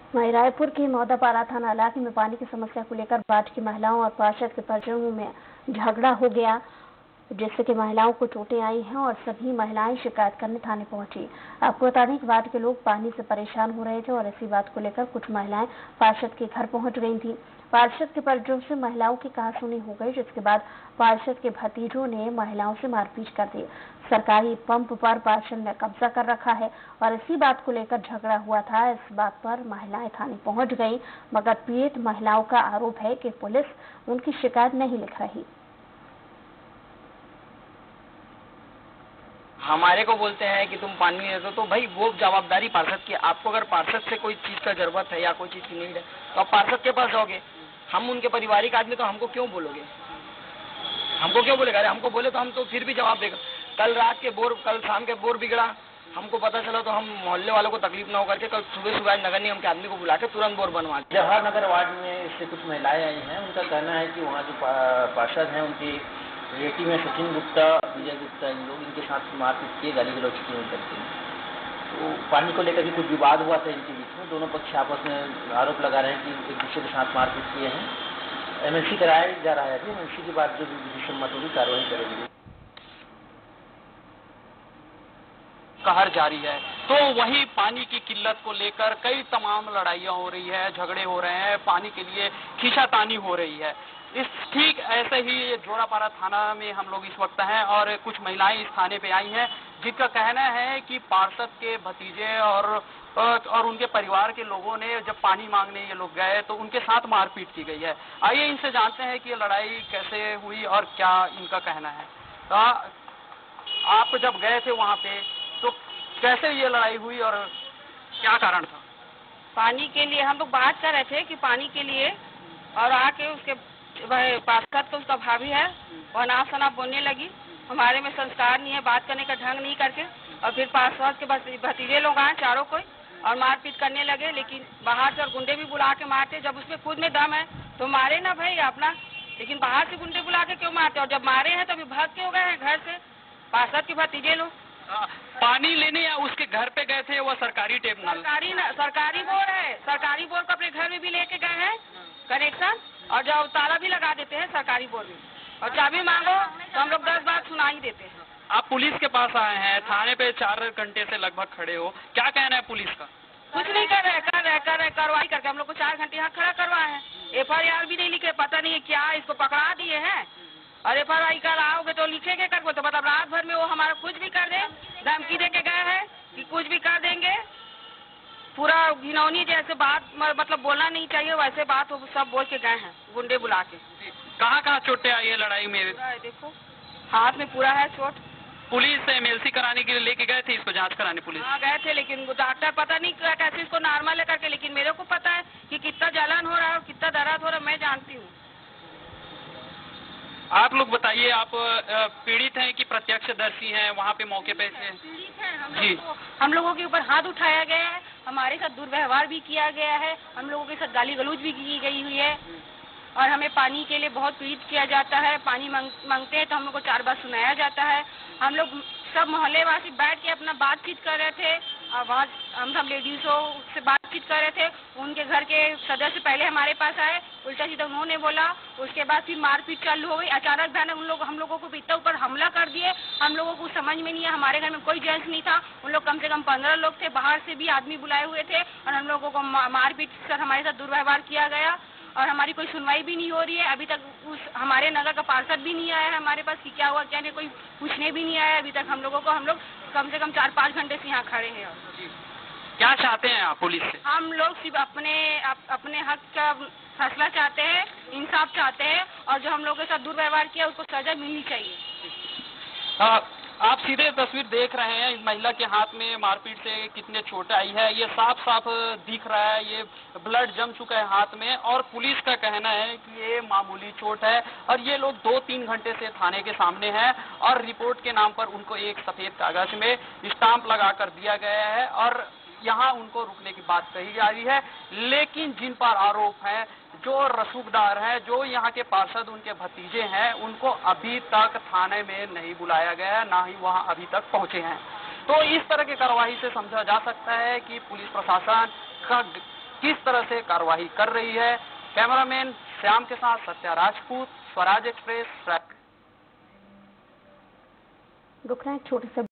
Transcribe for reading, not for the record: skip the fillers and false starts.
वहीं रायपुर के मौदापारा थाना इलाके में पानी की समस्या को लेकर वार्ड की महिलाओं और पार्षद के परिजनों में झगड़ा हो गया, जिससे कि महिलाओं को चोटें आई हैं और सभी महिलाएं शिकायत करने थाने पहुंची। आपको बता दें कि वार्ड के लोग पानी से परेशान हो रहे थे और इसी बात को लेकर कुछ महिलाएं पार्षद के घर पहुंच गई थी। पार्षद के परिजनों से महिलाओं की कहासुनी हो गई, जिसके बाद पार्षद के भतीजों ने महिलाओं से मारपीट कर दी। सरकारी पंप पर पार्षद ने कब्जा कर रखा है और इसी बात को लेकर झगड़ा हुआ था। इस बात पर महिलाएं थाने पहुंच गई, मगर पीड़ित महिलाओं का आरोप है कि पुलिस उनकी शिकायत नहीं लिख रही। हमारे को बोलते हैं कि तुम पानी नहीं देते, तो भाई वो जवाबदारी पार्षद की। आपको अगर पार्षद से कोई चीज का जरूरत है या कोई चीज की नीड है तो आप पार्षद के पास जाओगे। हम उनके पारिवारिक आदमी, तो हमको क्यों बोलोगे? हमको क्यों बोलेगा? अरे हमको बोले तो हम तो फिर भी जवाब देगा। कल शाम के बोर बिगड़ा, हमको पता चला तो हम मोहल्ले वालों को तकलीफ ना हो करके कल सुबह नगर निगम के आदमी को बुला के तुरंत बोर बनवा। जवाहर नगर वार्ड में से कुछ महिलाएं आई हैं। उनका कहना है कि वहाँ जो पार्षद हैं उनकी रिलेटिव में सचिन गुप्ता, विजय गुप्ता, इन लोग इनके साथ मारपीट किए, गाली गलौज किए करके। तो पानी को लेकर के कुछ विवाद हुआ था इनके बीच में। दोनों पक्ष आपस में आरोप लगा रहे हैं कि एक दूसरे के साथ मारपीट किए हैं। एमएलसी कराया जा रहा है। अभी एमएलसी के बाद जो विधि सम्मत होगी कार्रवाई करेंगे। कहर जारी है। तो वहीं पानी की किल्लत को लेकर कई तमाम लड़ाइयां हो रही है, झगड़े हो रहे हैं, पानी के लिए खींचातानी हो रही है। इस ठीक ऐसे ही जोरापारा थाना में हम लोग इस वक्त हैं और कुछ महिलाएं इस थाने पे आई हैं, जिनका कहना है कि पार्षद के भतीजे और उनके परिवार के लोगों ने जब पानी मांगने ये लोग गए तो उनके साथ मारपीट की गई है। आइए इनसे जानते हैं कि ये लड़ाई कैसे हुई और क्या इनका कहना है। तो आप जब गए थे वहाँ पे तो कैसे ये लड़ाई हुई और क्या कारण था? पानी के लिए हम लोग बात कर रहे थे कि पानी के लिए, और आके उसके पार्षद तो उसका भाभी है, वह नाप शनाप बोलने लगी। हमारे में संस्कार नहीं है, बात करने का ढंग नहीं करके, और फिर पार्षद के भतीजे लोग आए चारों कोई और मारपीट करने लगे। लेकिन बाहर से और गुंडे भी बुला के मारते। जब उसमें खुद में दम है तो मारे ना भाई अपना, लेकिन बाहर से गुंडे बुला के क्यों मारते? और जब मारे हैं तो अभी भाग के हो गए हैं घर से पार्षद के भतीजे लोग। पानी लेने या उसके घर पे गए थे? वो सरकारी टेप नल? सरकारी बोर है। सरकारी बोर को अपने घर में भी लेके गए हैं कनेक्शन, और जब ताला भी लगा देते हैं सरकारी बोर में, और चाबी मांगो तो हम लोग 10 बार सुना ही देते हैं। आप पुलिस के पास आए हैं, थाने पे 4 घंटे से लगभग खड़े हो, क्या कहना है पुलिस का? कुछ नहीं कर रहे कार्रवाई करके हम लोग को 4 घंटे यहाँ खड़ा करवाए हैं। FIR भी नहीं लिखे, पता नहीं है क्या इसको पकड़ा दिए हैं। और FIR कर आओगे तो लिखेंगे करके, तो मतलब रात भर में वो हमारा कुछ भी कर दे, धमकी दे के गए हैं कि कुछ भी कर देंगे। पूरा घिनौनी जैसे बात, मतलब बोलना नहीं चाहिए वैसे बात वो सब बोल के गए हैं गुंडे बुला के। कहाँ चोटें आई है लड़ाई में? देखो हाथ में पूरा है चोट। पुलिस MLC कराने के लिए लेके गए थे इसको जांच कराने? पुलिस गए थे, लेकिन डॉक्टर पता नहीं कैसे इसको नॉर्मल है करके, लेकिन मेरे को पता है कि कितना जलन हो रहा है और कितना दर्द हो रहा है, मैं जानती हूँ। आप लोग बताइए, आप पीड़ित हैं कि प्रत्यक्षदर्शी हैं वहाँ पे मौके पे से? पीड़ित हैं हम लोगों के ऊपर हाथ उठाया गया है, हमारे साथ दुर्व्यवहार भी किया गया है, हम लोगों के साथ गाली गलौज भी की गई हुई है, और हमें पानी के लिए बहुत पीड़ित किया जाता है। पानी मांगते हैं तो हम लोग को 4 बार सुनाया जाता है। हम लोग सब मोहल्ले वासी बैठ के अपना बातचीत कर रहे थे, और वहाँ हम सब लेडीजों से बातचीत कर रहे थे। उनके घर के सदस्य पहले हमारे पास आए, उल्टा सीधा उन्होंने बोला, उसके बाद फिर मारपीट चालू हो गई। अचानक भयानक हम लोगों को इतना ऊपर हमला कर दिए। हम लोगों को समझ में नहीं है, हमारे घर में कोई जेंट्स नहीं था, उन लोग कम से कम 15 लोग थे, बाहर से भी आदमी बुलाए हुए थे, और हम लोगों को मारपीट कर हमारे साथ दुर्व्यवहार किया गया, और हमारी कोई सुनवाई भी नहीं हो रही है। अभी तक हमारे नगर का पार्षद भी नहीं आया है हमारे पास कि क्या हुआ क्या नहीं, कोई पूछने भी नहीं आया अभी तक हम लोगों को। हम लोग कम से कम 4-5 घंटे से यहाँ खड़े हैं। क्या चाहते हैं आप पुलिस से? हम लोग सिर्फ अपने हक का फैसला चाहते हैं, इंसाफ चाहते हैं, और जो हम लोगों के साथ दुर्व्यवहार किया उसको सजा मिलनी चाहिए। आप सीधे तस्वीर देख रहे हैं, इस महिला के हाथ में मारपीट से कितने चोट आई है, ये साफ दिख रहा है, ये ब्लड जम चुका है हाथ में, और पुलिस का कहना है कि ये मामूली चोट है, और ये लोग 2-3 घंटे से थाने के सामने हैं, और रिपोर्ट के नाम पर उनको एक सफेद कागज में स्टाम्प लगा कर दिया गया है, और यहाँ उनको रुकने की बात कही जा रही है। लेकिन जिन पर आरोप है, जो रसूखदार है, जो यहाँ के पार्षद उनके भतीजे हैं, उनको अभी तक थाने में नहीं बुलाया गया है, ना ही वहाँ अभी तक पहुंचे हैं। तो इस तरह की कार्रवाई से समझा जा सकता है कि पुलिस प्रशासन का किस तरह से कार्रवाई कर रही है। कैमरामैन श्याम के साथ सत्या राजपूत, स्वराज एक्सप्रेस। रुकना एक छोटे से